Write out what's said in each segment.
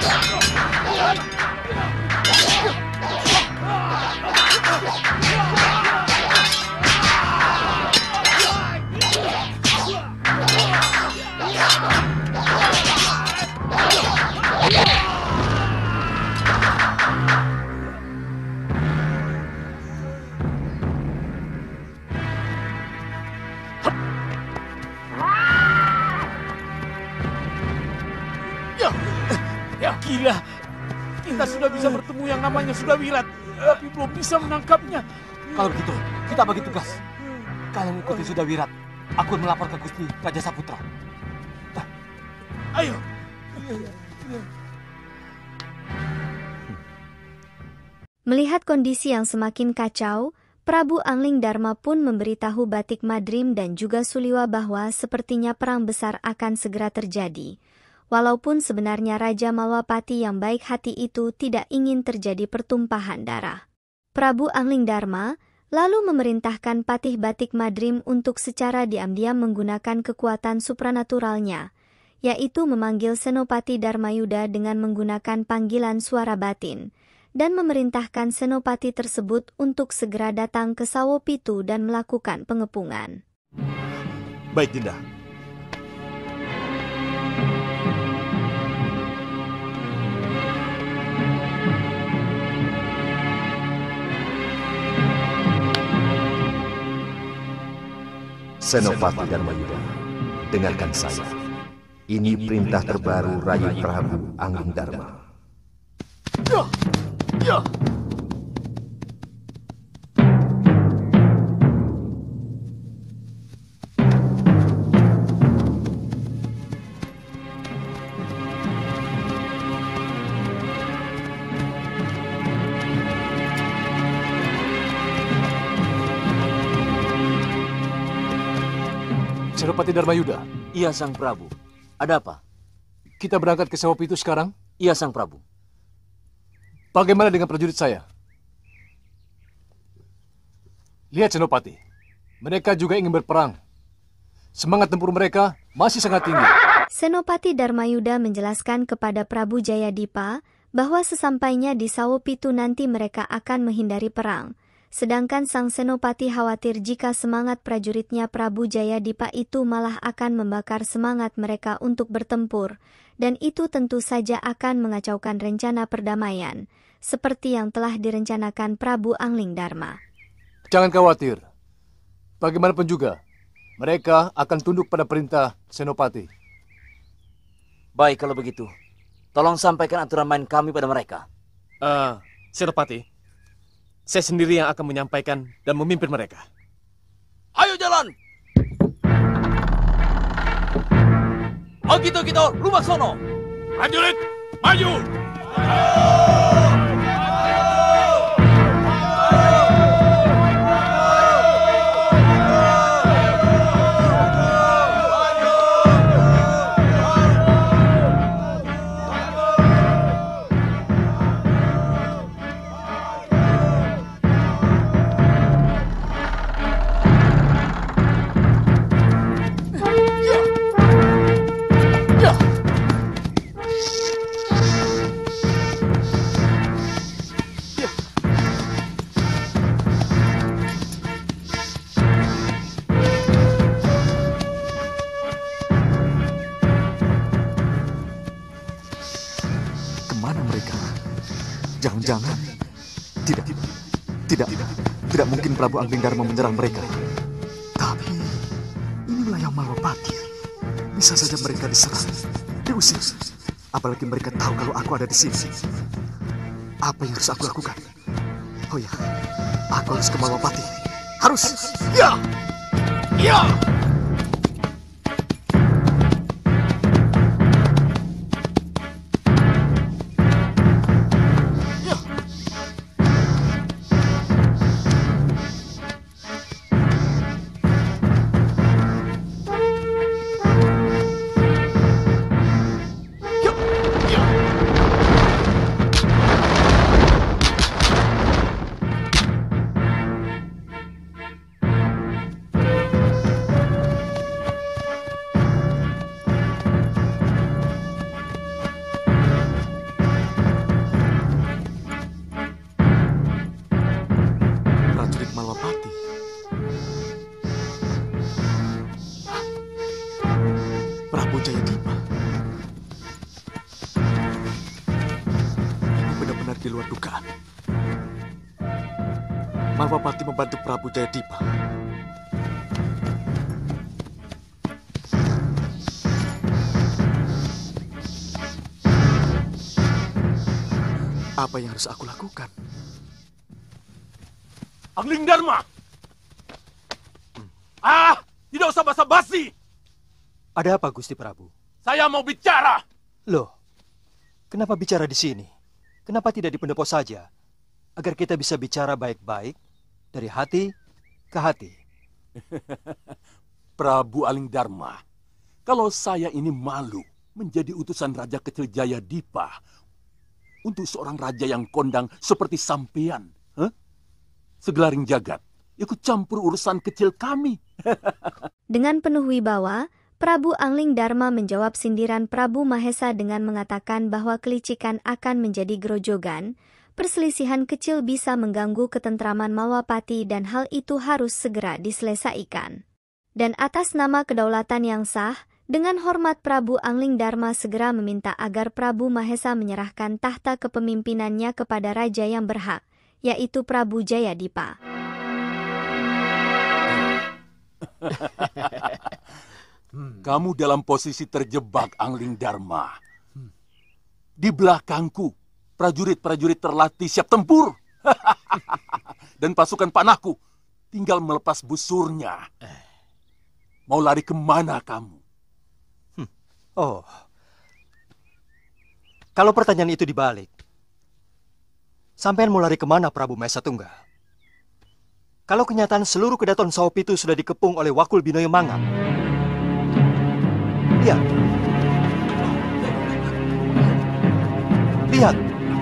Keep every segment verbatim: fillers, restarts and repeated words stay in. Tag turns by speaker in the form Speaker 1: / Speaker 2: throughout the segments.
Speaker 1: Gila, kita sudah bisa bertemu yang namanya Sudawirat, tapi belum bisa menangkapnya.
Speaker 2: Kalau begitu, kita bagi tugas. Kalian ikuti Sudawirat, aku melapor ke Gusti Raja Saputra.
Speaker 1: Ayo.
Speaker 3: Melihat kondisi yang semakin kacau, Prabu Angling Darma pun memberitahu Batik Madrim dan juga Suliwa bahwa sepertinya perang besar akan segera terjadi. Walaupun sebenarnya Raja Malwapati yang baik hati itu tidak ingin terjadi pertumpahan darah. Prabu Angling Darma lalu memerintahkan Patih Batik Madrim untuk secara diam-diam menggunakan kekuatan supranaturalnya, yaitu memanggil Senopati Darmayuda dengan menggunakan panggilan suara batin, dan memerintahkan Senopati tersebut untuk segera datang ke Sawopitu dan melakukan pengepungan.
Speaker 4: Baik, Dinda.
Speaker 5: Senopati Darmayuda, dengarkan saya. Ini perintah terbaru Raja Prabu Angling Darma.
Speaker 1: Ya, ya. Senopati Darmayuda.
Speaker 2: Iya, Sang Prabu. Ada apa?
Speaker 1: Kita berangkat ke Sawopitu sekarang?
Speaker 2: Iya, Sang Prabu.
Speaker 1: Bagaimana dengan prajurit saya? Lihat, Senopati. Mereka juga ingin berperang. Semangat tempur mereka masih sangat tinggi.
Speaker 3: Senopati Darmayuda menjelaskan kepada Prabu Jayadipa bahwa sesampainya di Sawopitu nanti mereka akan menghindari perang. Sedangkan sang Senopati khawatir jika semangat prajuritnya Prabu Jayadipa itu malah akan membakar semangat mereka untuk bertempur, dan itu tentu saja akan mengacaukan rencana perdamaian, seperti yang telah direncanakan Prabu Angling Darma.
Speaker 1: Jangan khawatir. Bagaimanapun juga, mereka akan tunduk pada perintah Senopati.
Speaker 2: Baik kalau begitu, tolong sampaikan aturan main kami pada mereka.
Speaker 4: Uh, Senopati, saya sendiri yang akan menyampaikan dan memimpin mereka.
Speaker 2: Ayo jalan! Oh gitu gitu, rumah sono.
Speaker 4: Prajurit, maju!
Speaker 5: Jangan, tidak, tidak, tidak mungkin Prabu Angling Darma menyerang mereka. Tapi, ini wilayah Malwapati. Bisa saja mereka diserang, diusir. Apalagi mereka tahu kalau aku ada di sini. Apa yang harus aku lakukan? Oh ya, aku harus ke Malwapati. Harus! Ya! Ya! luar dugaan. Malwapati membantu Prabu Jayadipa. Apa yang harus aku lakukan?
Speaker 6: Angling Dharma! Ah, tidak usah basa-basi.
Speaker 7: Ada apa, Gusti Prabu?
Speaker 6: Saya mau bicara.
Speaker 7: Loh, kenapa bicara di sini? Kenapa tidak di pendopo saja? Agar kita bisa bicara baik-baik dari hati ke hati.
Speaker 6: Prabu Aling Dharma, kalau saya ini malu menjadi utusan Raja Kecil Jayadipa untuk seorang raja yang kondang seperti sampean. Huh? Segelaring jagat, ikut campur urusan kecil kami.
Speaker 3: Dengan penuh wibawa, Prabu Angling Dharma menjawab sindiran Prabu Mahesa dengan mengatakan bahwa kelicikan akan menjadi grojogan, perselisihan kecil bisa mengganggu ketentraman Malwapati dan hal itu harus segera diselesaikan. Dan atas nama kedaulatan yang sah, dengan hormat Prabu Angling Dharma segera meminta agar Prabu Mahesa menyerahkan tahta kepemimpinannya kepada raja yang berhak, yaitu Prabu Jayadipa.
Speaker 6: Kamu dalam posisi terjebak, Angling Dharma. Di belakangku, prajurit-prajurit terlatih siap tempur. Dan pasukan panahku tinggal melepas busurnya. Mau lari kemana kamu?
Speaker 7: Oh, kalau pertanyaan itu dibalik, sampean mau lari kemana, Prabu Mahesa Tunggal? Kalau kenyataan seluruh kedaton Saopi itu sudah dikepung oleh Wakul Binoyo Mangap. Lihat. Lihat.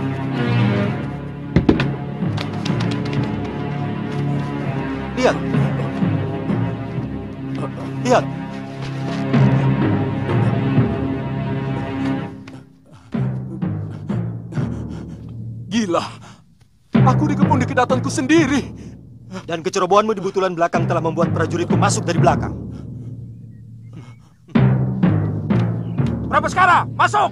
Speaker 7: Lihat. Lihat.
Speaker 6: Gila, aku dikepung di kedatanku sendiri.
Speaker 7: Dan kecerobohanmu di butulan belakang telah membuat prajuritku masuk dari belakang.
Speaker 6: Prabaskara, masuk!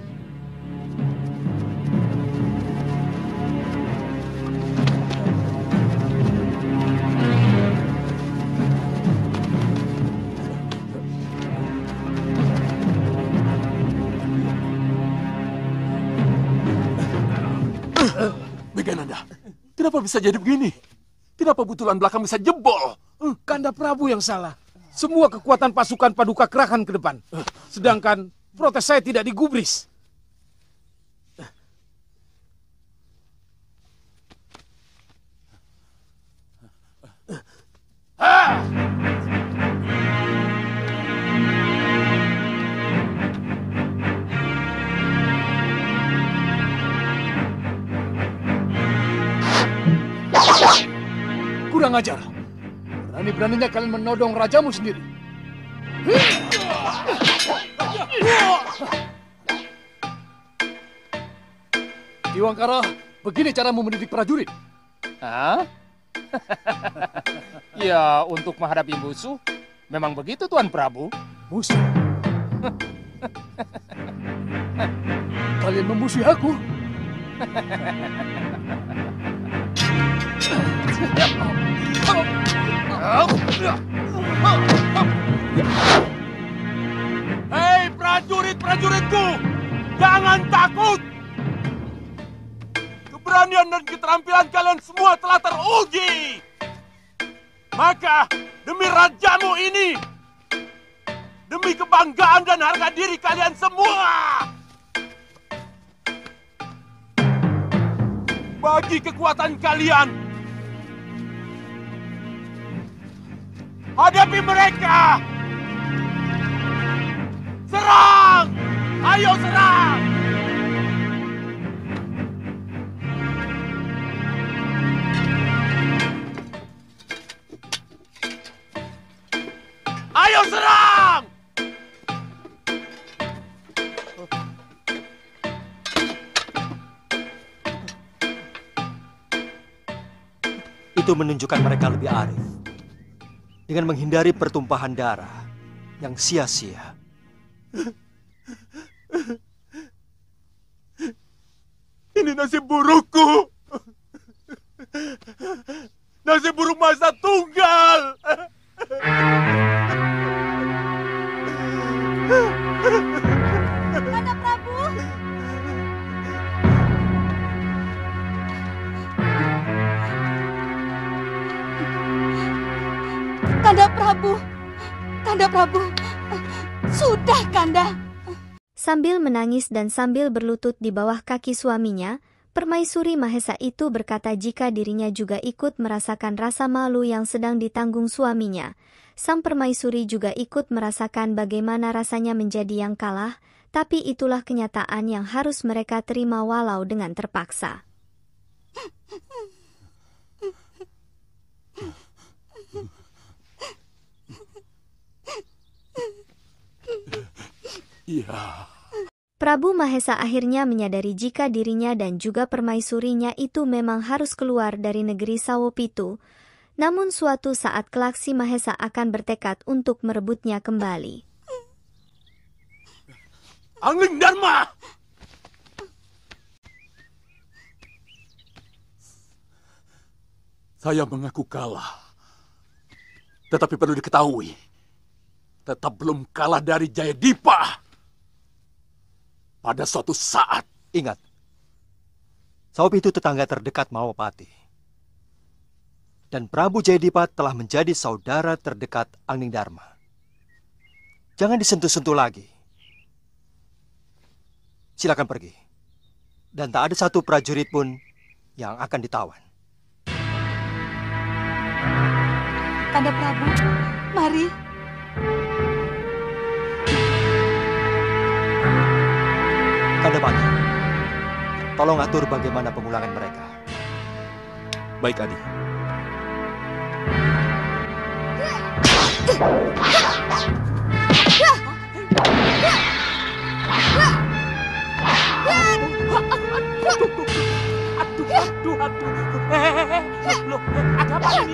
Speaker 6: Megananda, kenapa bisa jadi begini? Kenapa butulan belakang bisa jebol?
Speaker 8: Kanda Prabu yang salah. Semua kekuatan pasukan Paduka kerahkan ke depan. Sedangkan protes saya tidak digubris.
Speaker 6: Ah!
Speaker 1: Kurang ajar. Berani-beraninya kalian menodong rajamu sendiri. Diwangkara, begini caramu mendidik prajurit.
Speaker 8: Hah? Ya, untuk menghadapi musuh, memang begitu Tuan Prabu.
Speaker 1: Musuh? Kalian memusuhi aku?
Speaker 6: Hei prajurit-prajuritku, jangan takut. Keberanian dan keterampilan kalian semua telah teruji. Maka demi rajamu ini, demi kebanggaan dan harga diri kalian semua, bagi kekuatan kalian, hadapi mereka! Serang! Ayo serang! Ayo serang!
Speaker 7: Itu menunjukkan mereka lebih arif. Dengan menghindari pertumpahan darah yang sia-sia.
Speaker 6: Ini nasib burukku. masih burung masa tunggal.
Speaker 9: Kanda Prabu. Kanda Prabu. Kanda Prabu. Sudah, Kanda.
Speaker 3: Sambil menangis dan sambil berlutut di bawah kaki suaminya, Permaisuri Mahesa itu berkata jika dirinya juga ikut merasakan rasa malu yang sedang ditanggung suaminya. Sang permaisuri juga ikut merasakan bagaimana rasanya menjadi yang kalah, tapi itulah kenyataan yang harus mereka terima walau dengan terpaksa.
Speaker 6: Iya.
Speaker 3: Prabu Mahesa akhirnya menyadari jika dirinya dan juga permaisurinya itu memang harus keluar dari negeri Sawopitu. Namun suatu saat kelak si Mahesa akan bertekad untuk merebutnya kembali.
Speaker 6: Angling Dharma! Saya mengaku kalah. Tetapi perlu diketahui, tetap belum kalah dari Jayadipa. Pada suatu saat.
Speaker 7: Ingat, Sawopitu tetangga terdekat Mahapati. Dan Prabu Jayadipa telah menjadi saudara terdekat Angling Dharma. Jangan disentuh-sentuh lagi. Silakan pergi. Dan tak ada satu prajurit pun yang akan ditawan.
Speaker 9: Kanda Prabu, mari.
Speaker 7: Kandapati, tolong atur bagaimana pemulangan mereka.
Speaker 4: Baik, Adi.
Speaker 2: Aduh, aduh, aduh. Eh, loh, ada apa ini?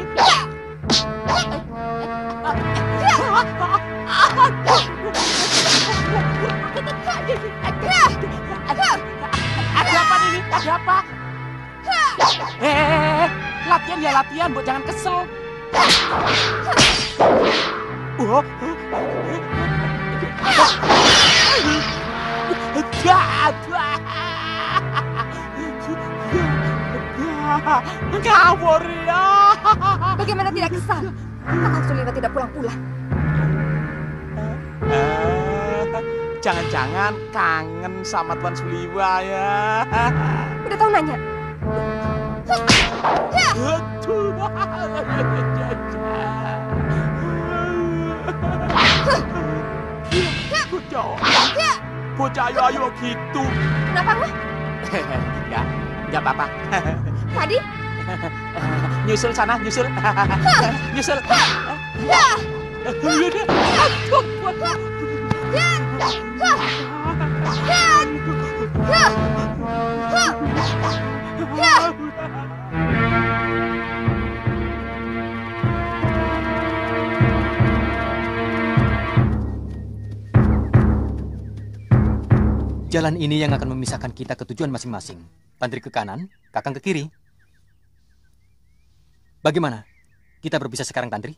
Speaker 2: Ada apa ini? Ada apa? Eh, latihan ya latihan, Bu, jangan kesel. Oh. Ngawur ya.
Speaker 9: Bagaimana tidak kesal? Kakang Suliwa tidak pulang-pulang.
Speaker 2: Jangan-jangan kangen sama Tuan Suliwa ya.
Speaker 9: Udah tahu nanya.
Speaker 2: Bocah, bocah ayo-ayo gitu.
Speaker 9: Kenapa lu?
Speaker 2: Ya, nggak apa-apa.
Speaker 9: Tadi?
Speaker 2: Nyusul sana, nyusul. Nyusul.
Speaker 10: Jalan ini yang akan memisahkan kita ke tujuan masing-masing. Tantri ke kanan, Kakang ke kiri. Bagaimana? Kita berpisah sekarang, Tantri?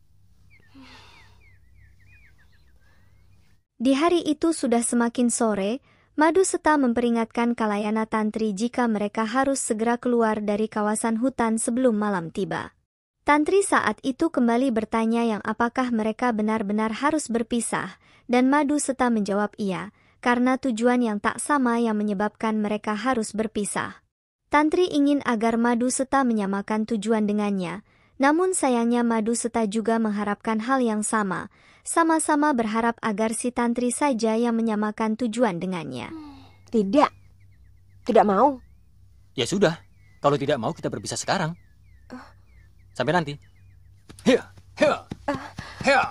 Speaker 3: Di hari itu sudah semakin sore, Madu Seta memperingatkan Kalayana Tantri jika mereka harus segera keluar dari kawasan hutan sebelum malam tiba. Tantri saat itu kembali bertanya yang apakah mereka benar-benar harus berpisah, dan Madu Seta menjawab iya, karena tujuan yang tak sama yang menyebabkan mereka harus berpisah. Tantri ingin agar Madu Seta menyamakan tujuan dengannya, namun sayangnya Madu Seta juga mengharapkan hal yang sama, sama-sama berharap agar si Tantri saja yang menyamakan tujuan dengannya.
Speaker 9: Tidak, tidak mau.
Speaker 10: Ya sudah, kalau tidak mau kita berpisah sekarang. Sampai nanti. Hiya, hiya, hiya.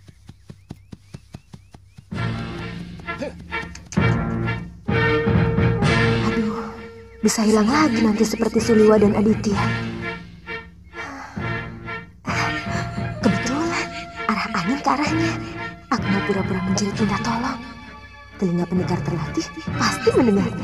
Speaker 9: Aduh, bisa hilang lagi nanti seperti Suliwa dan Aditya. Kebetulan, arah angin ke arahnya. Aku mau pura-pura menjerit minta tolong. Telinga pendengar terlatih pasti mendengarnya.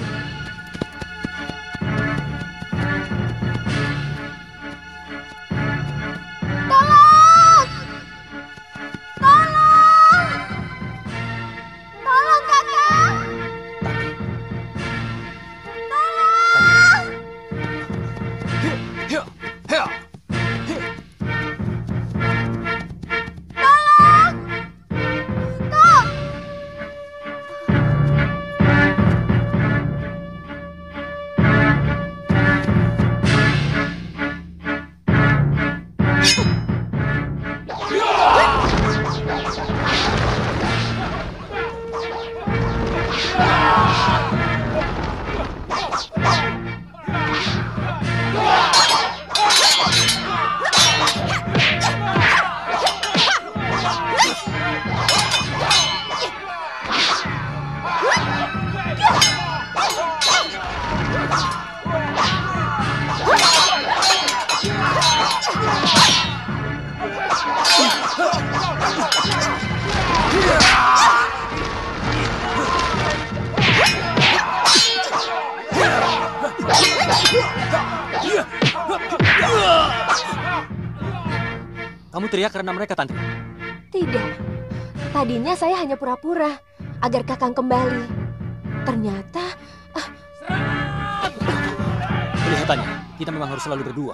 Speaker 10: Kamu teriak karena mereka, Tantri?
Speaker 9: Tidak. Tadinya saya hanya pura-pura agar Kakang kembali. Ternyata... ah,
Speaker 10: Kelihatannya, kita memang harus selalu berdua.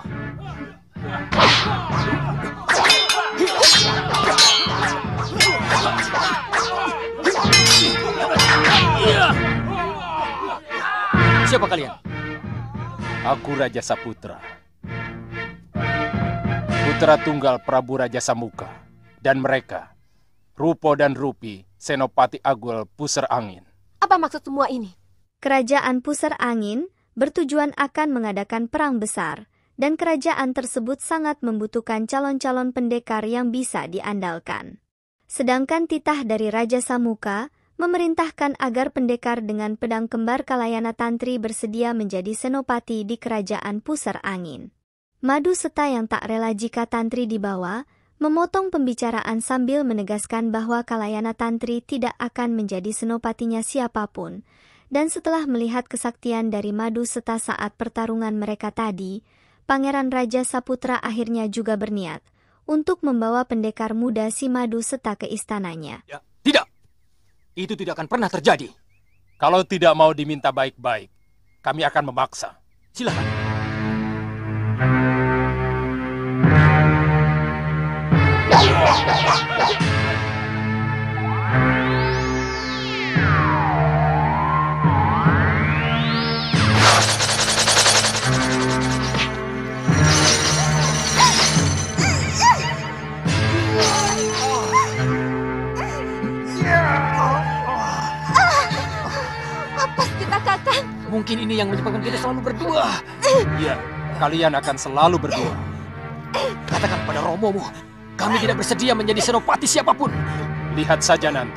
Speaker 10: Siapa kalian?
Speaker 11: Aku Raja Saputra, putra tunggal Prabu Raja Samuka. Dan mereka, Rupo dan Rupi, Senopati Agul Pusar Angin.
Speaker 9: apa maksud semua ini?
Speaker 3: Kerajaan Pusar Angin bertujuan akan mengadakan perang besar, dan kerajaan tersebut sangat membutuhkan calon-calon pendekar yang bisa diandalkan. Sedangkan titah dari Raja Samuka memerintahkan agar pendekar dengan pedang kembar Kalayana Tantri bersedia menjadi senopati di kerajaan Pusar Angin. Madu Seta yang tak rela jika Tantri dibawa, memotong pembicaraan sambil menegaskan bahwa Kalayana Tantri tidak akan menjadi senopatinya siapapun. Dan setelah melihat kesaktian dari Madu Seta saat pertarungan mereka tadi, Pangeran Raja Saputra akhirnya juga berniat untuk membawa pendekar muda si Madu Seta ke istananya.
Speaker 10: Ya, tidak! Itu tidak akan pernah terjadi.
Speaker 11: Kalau tidak mau diminta baik-baik, kami akan memaksa.
Speaker 10: Silakan. Mungkin ini yang menyebabkan kita selalu berdua.
Speaker 11: Iya, kalian akan selalu berdua.
Speaker 10: Katakan pada Romomu, kami tidak bersedia menjadi senopati siapapun.
Speaker 11: Lihat saja nanti.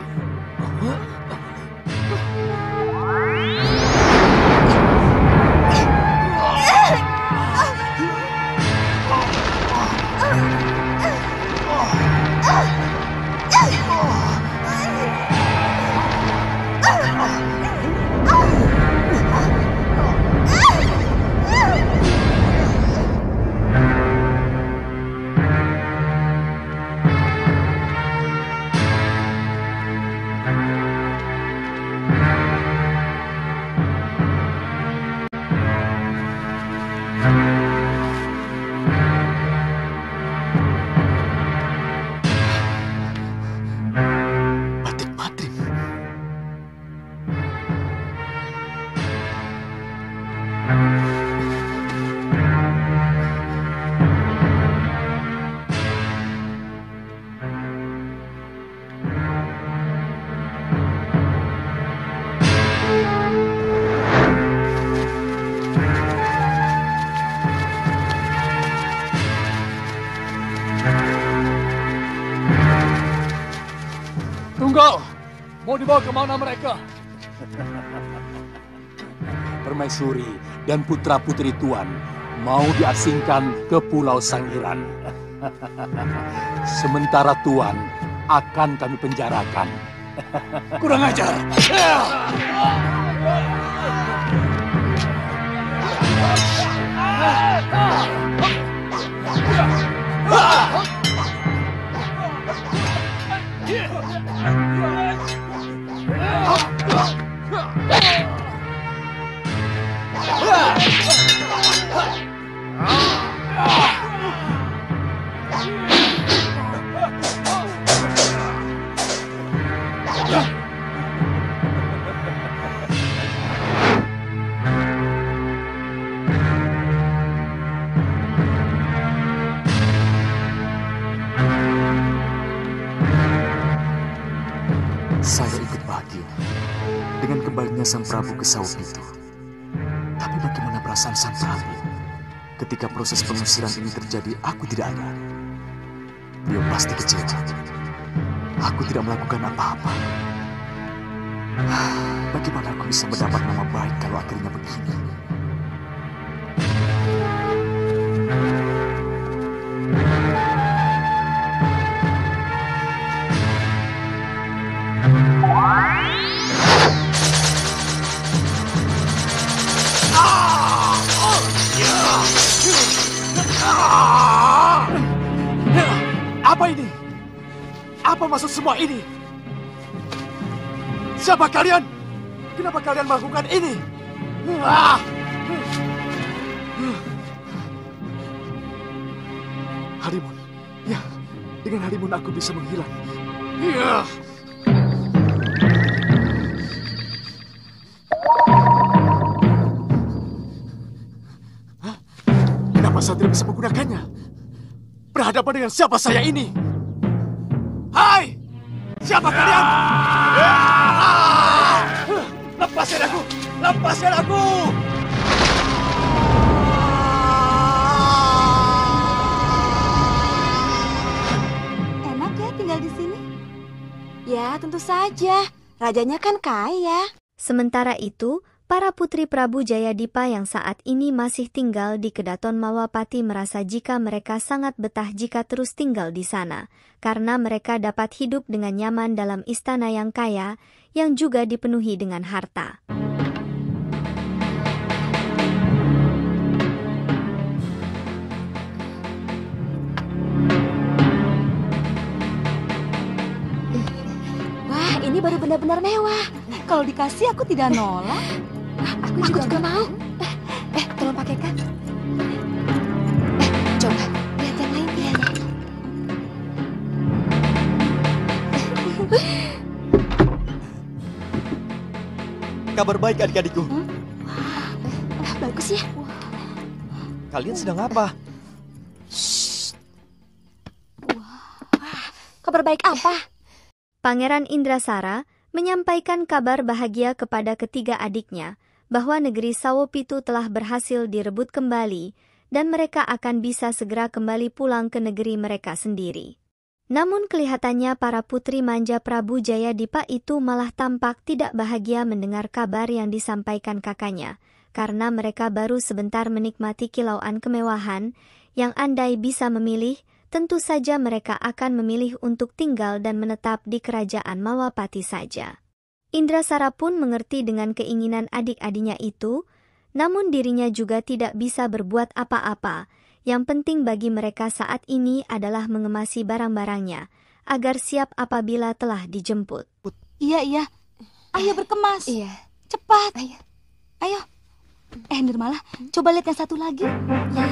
Speaker 1: Tunggal! Mau dibawa kemana mereka?
Speaker 6: Permaisuri dan putra-putri Tuan mau diasingkan ke Pulau Sangiran. Sementara Tuan akan kami penjarakan.
Speaker 8: Kurang ajar!
Speaker 5: Saya ikut bahagia dengan kembalinya Sang Prabu ke Saopitu. Tapi bagaimana perasaan Sang Prabu ketika proses pengusiran ini terjadi? Aku tidak ada. Dia pasti kecewa. Aku tidak melakukan apa-apa. Bagaimana aku bisa mendapat nama baik kalau akhirnya begini?
Speaker 1: Apa ini? Apa maksud semua ini? Siapa kalian? Kenapa kalian melakukan ini? Ah! Halimun. Ya, dengan Halimun aku bisa menghilang. Ya. Hah? Kenapa saya tidak bisa menggunakannya? Berhadapan dengan siapa saya ini? Hai! Siapa kalian? Ah! Lepaskan aku! Lepaskan aku!
Speaker 9: Enak ya tinggal di sini? Ya, tentu saja. Rajanya kan kaya.
Speaker 3: Sementara itu, para putri Prabu Jayadipa yang saat ini masih tinggal di Kedaton Mawapati merasa jika mereka sangat betah jika terus tinggal di sana, karena mereka dapat hidup dengan nyaman dalam istana yang kaya, yang juga dipenuhi dengan harta.
Speaker 9: Wah, ini baru benar-benar mewah. Kalau dikasih aku tidak nolak. Aku, aku juga, juga mau. Eh, eh, tolong pakaikan. Eh, coba lihat yang lain ya.
Speaker 7: Kabar baik adik-adikku.
Speaker 9: Hmm? Wah, bagus ya.
Speaker 7: Kalian sedang apa?
Speaker 9: Wah, kabar baik apa?
Speaker 3: Pangeran Indrasara menyampaikan kabar bahagia kepada ketiga adiknya bahwa negeri Sawopitu telah berhasil direbut kembali dan mereka akan bisa segera kembali pulang ke negeri mereka sendiri. Namun kelihatannya para putri manja Prabu Jayadipa itu malah tampak tidak bahagia mendengar kabar yang disampaikan kakaknya, karena mereka baru sebentar menikmati kilauan kemewahan yang andai bisa memilih, tentu saja mereka akan memilih untuk tinggal dan menetap di kerajaan Mawapati saja. Indrasara pun mengerti dengan keinginan adik-adiknya itu, namun dirinya juga tidak bisa berbuat apa-apa. Yang penting bagi mereka saat ini adalah mengemasi barang-barangnya, agar siap apabila telah dijemput.
Speaker 9: Iya, iya. Ayo berkemas. Iya. Cepat. Ayo. Ayo. Eh, Nirmala, coba lihat yang satu lagi. Ya.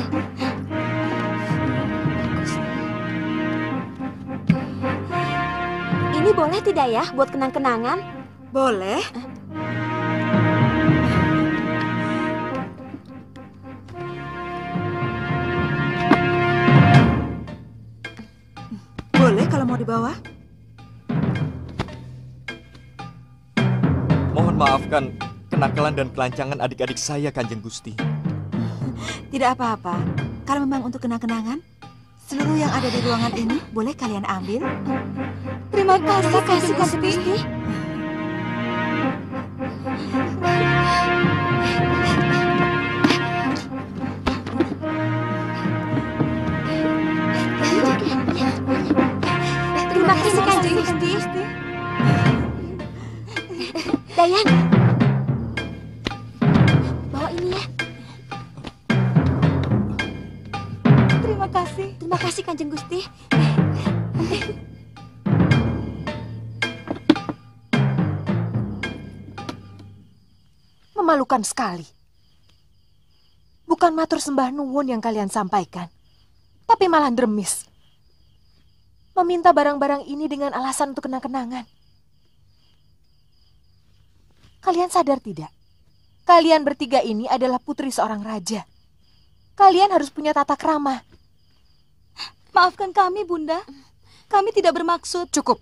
Speaker 9: Ini boleh tidak ya buat kenang-kenangan? Boleh.
Speaker 12: Boleh kalau mau dibawa.
Speaker 7: Mohon maafkan kenakalan dan kelancangan adik-adik saya, Kanjeng Gusti.
Speaker 12: Tidak apa-apa. Kalau memang untuk kenang-kenangan, seluruh yang ada di ruangan ini boleh kalian ambil.
Speaker 9: Terima kasih, kasih Gusti. Terima kasih, Kanjeng Gusti. Dayan, bawa ini ya. Terima kasih. Terima kasih, Kanjeng Gusti.
Speaker 12: Memalukan sekali. Bukan matur sembah nuwun yang kalian sampaikan, tapi malah dremis. Meminta barang-barang ini dengan alasan untuk kenang-kenangan. Kalian sadar tidak? Kalian bertiga ini adalah putri seorang raja. Kalian harus punya tata krama.
Speaker 9: Maafkan kami, Bunda. Kami tidak bermaksud.
Speaker 12: Cukup.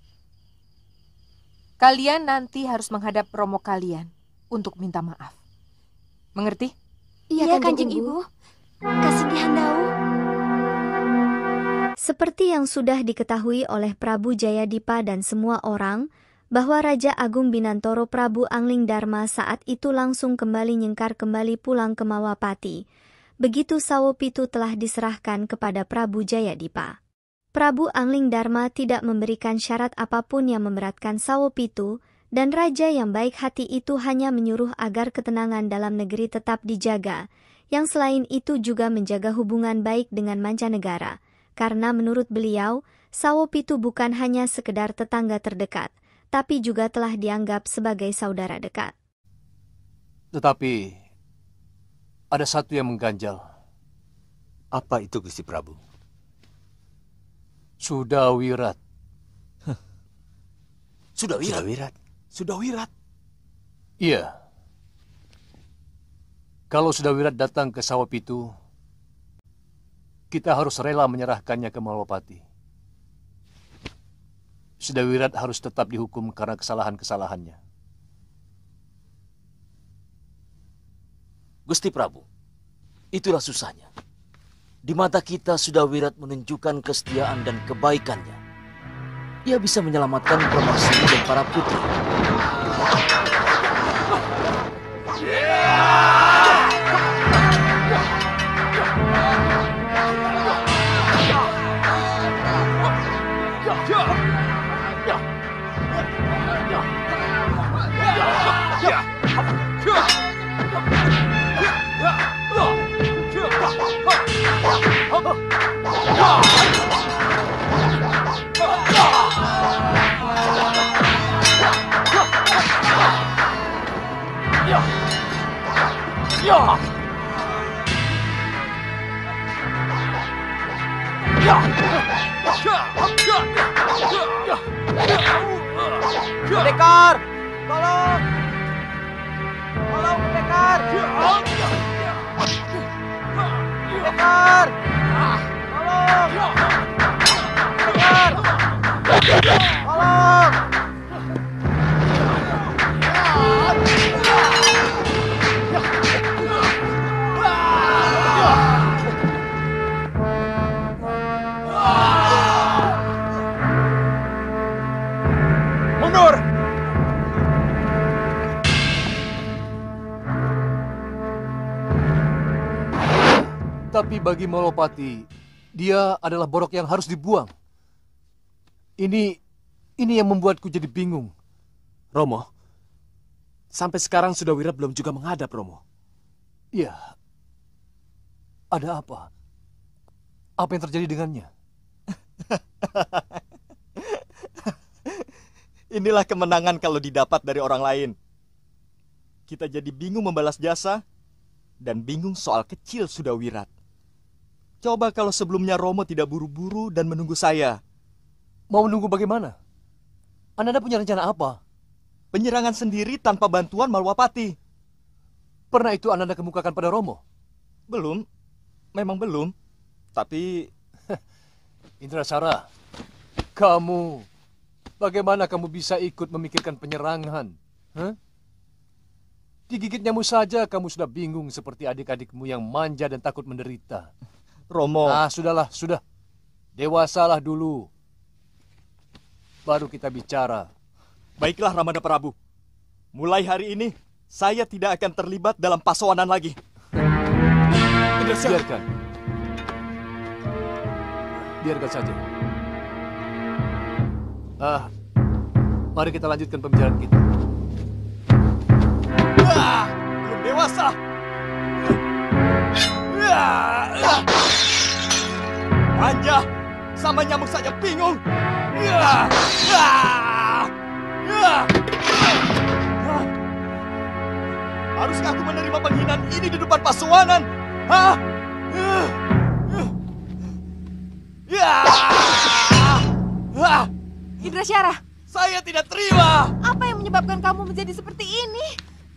Speaker 12: Kalian nanti harus menghadap romo kalian untuk minta maaf. Mengerti?
Speaker 9: Iya, Kanjeng Ibu. Kasihan Dau.
Speaker 3: Seperti yang sudah diketahui oleh Prabu Jayadipa dan semua orang, bahwa Raja Agung Binantoro Prabu Angling Darma saat itu langsung kembali nyengkar kembali pulang ke Mawapati. Begitu Sawopitu telah diserahkan kepada Prabu Jayadipa. Prabu Angling Darma tidak memberikan syarat apapun yang memberatkan Sawopitu, dan raja yang baik hati itu hanya menyuruh agar ketenangan dalam negeri tetap dijaga, yang selain itu juga menjaga hubungan baik dengan mancanegara, karena menurut beliau, Sawopitu bukan hanya sekedar tetangga terdekat, tapi juga telah dianggap sebagai saudara dekat.
Speaker 1: Tetapi, ada satu yang mengganjal.
Speaker 2: Apa itu, Gusti Prabu?
Speaker 1: Sudawirat.
Speaker 2: Sudawirat? Sudawirat? Sudawirat?
Speaker 1: Iya. Kalau Sudawirat datang ke Sawopitu, kita harus rela menyerahkannya ke Malwapati. Sudawirat harus tetap dihukum karena kesalahan-kesalahannya.
Speaker 13: Gusti Prabu, itulah susahnya. Di mata kita Sudawirat menunjukkan kesetiaan dan kebaikannya. Ia bisa menyelamatkan Permaisuri dan para putri.
Speaker 7: Pendekar, tolong! Tolong, pendekar! Pendekar! Tolong! Pendekar! Tolong!
Speaker 11: Mundur!
Speaker 1: Tapi bagi Malwapati, dia adalah borok yang harus dibuang. Ini, ini yang membuatku jadi bingung.
Speaker 4: Romo, sampai sekarang Sudawirat belum juga menghadap, Romo.
Speaker 1: Iya. Ada apa? Apa yang terjadi dengannya?
Speaker 7: Inilah kemenangan kalau didapat dari orang lain. Kita jadi bingung membalas jasa dan bingung soal kecil Sudawirat. Coba kalau sebelumnya Romo tidak buru-buru dan menunggu saya.
Speaker 1: Mau menunggu bagaimana? Anda punya rencana apa?
Speaker 7: Penyerangan sendiri tanpa bantuan Malwapati.
Speaker 1: Pernah itu Anda kemukakan pada Romo?
Speaker 7: Belum. Memang belum. Tapi...
Speaker 1: Indrasara, kamu... Bagaimana kamu bisa ikut memikirkan penyerangan? Huh? Digigit nyamuk saja kamu sudah bingung seperti adik-adikmu yang manja dan takut menderita.
Speaker 7: Romo...
Speaker 1: Ah, sudahlah, sudah. Dewasalah dulu. Baru kita bicara.
Speaker 7: Baiklah, Ramada Prabu. Mulai hari ini, saya tidak akan terlibat dalam pasowanan lagi.
Speaker 1: Biarkan. Biarkan saja. Ah, mari kita lanjutkan pembicaraan kita.
Speaker 7: Ah, belum dewasa. Ah, manja, sama nyamuk saja bingung. Ah, ah, ah. Haruskah aku menerima penghinaan ini di depan pasowanan? Hah? Ah!
Speaker 12: Indrasyara,
Speaker 7: saya tidak terima.
Speaker 12: Apa yang menyebabkan kamu menjadi seperti ini?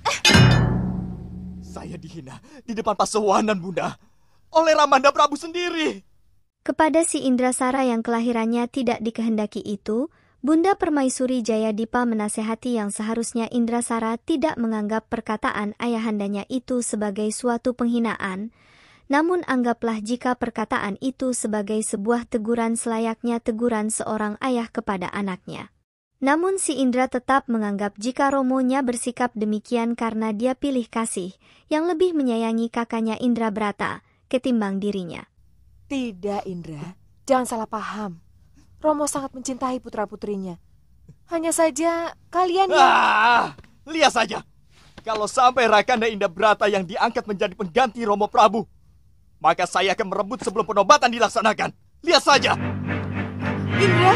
Speaker 7: Saya dihina di depan pasowanan, Bunda, oleh Ramanda Prabu sendiri.
Speaker 3: Kepada si Indrasara yang kelahirannya tidak dikehendaki itu, Bunda Permaisuri Jayadipa menasehati yang seharusnya Indrasara tidak menganggap perkataan ayahandanya itu sebagai suatu penghinaan, namun anggaplah jika perkataan itu sebagai sebuah teguran selayaknya teguran seorang ayah kepada anaknya. Namun si Indra tetap menganggap jika Romonya bersikap demikian karena dia pilih kasih yang lebih menyayangi kakaknya Indrabrata ketimbang dirinya.
Speaker 12: Tidak, Indra. Jangan salah paham. Romo sangat mencintai putra-putrinya. Hanya saja kalian yang...
Speaker 7: Ah, lihat saja. Kalau sampai Rakanda Indrabrata yang diangkat menjadi pengganti Romo Prabu, maka saya akan merebut sebelum penobatan dilaksanakan. Lihat saja.
Speaker 12: Indra?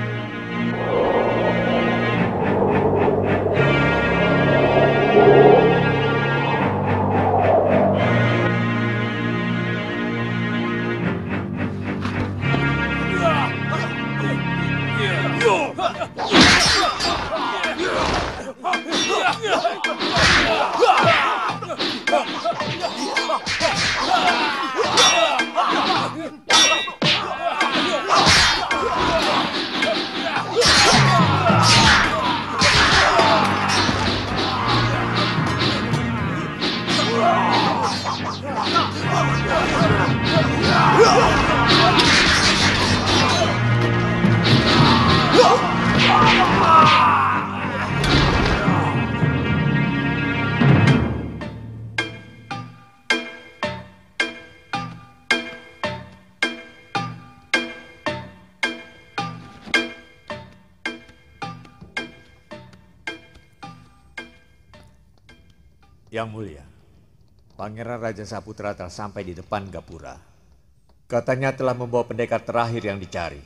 Speaker 14: Yang mulia, Pangeran Raja Saputra telah sampai di depan Gapura. Katanya telah membawa pendekar terakhir yang dicari.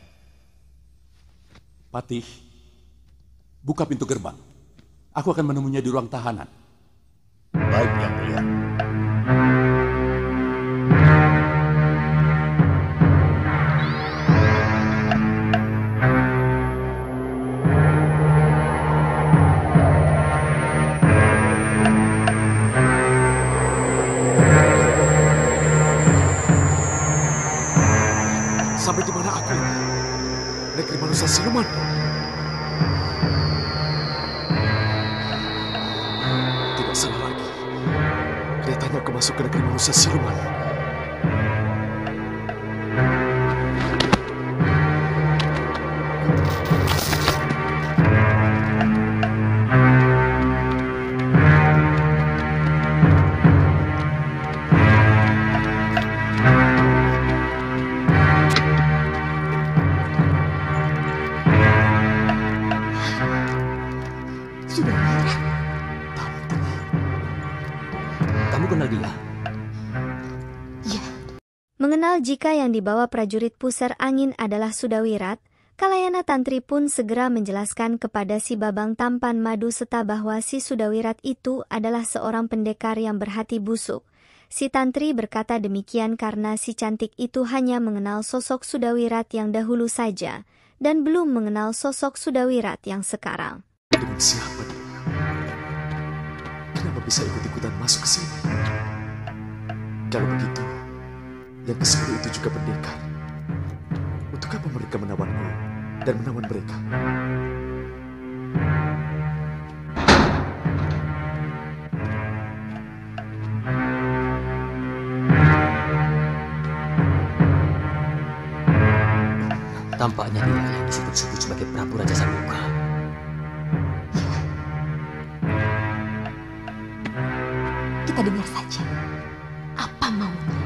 Speaker 6: Patih, buka pintu gerbang. Aku akan menemuinya di ruang tahanan.
Speaker 14: Baik, Yang Mulia.
Speaker 5: Sampai di mana aku? Negeri manusia siluman. Tidak salah lagi. Kelihatannya aku masuk ke negeri manusia siluman.
Speaker 3: Mengenal jika yang dibawa prajurit pusar angin adalah Sudawirat, Kalayana Tantri pun segera menjelaskan kepada si Babang Tampan Madu Seta bahwa si Sudawirat itu adalah seorang pendekar yang berhati busuk. Si Tantri berkata demikian karena si cantik itu hanya mengenal sosok Sudawirat yang dahulu saja, dan belum mengenal sosok Sudawirat yang sekarang.
Speaker 5: Dengan siapa dia? Kenapa bisa ikut-ikutan masuk ke sini? Kalau begitu, yang ke sepuluh itu juga pendekar. Untuk apa mereka menawanku dan menawan mereka?
Speaker 10: Tampaknya dia yang disebut-sebut sebagai Prabu Raja Samuka.
Speaker 12: Kita dengar saja. Apa maunya?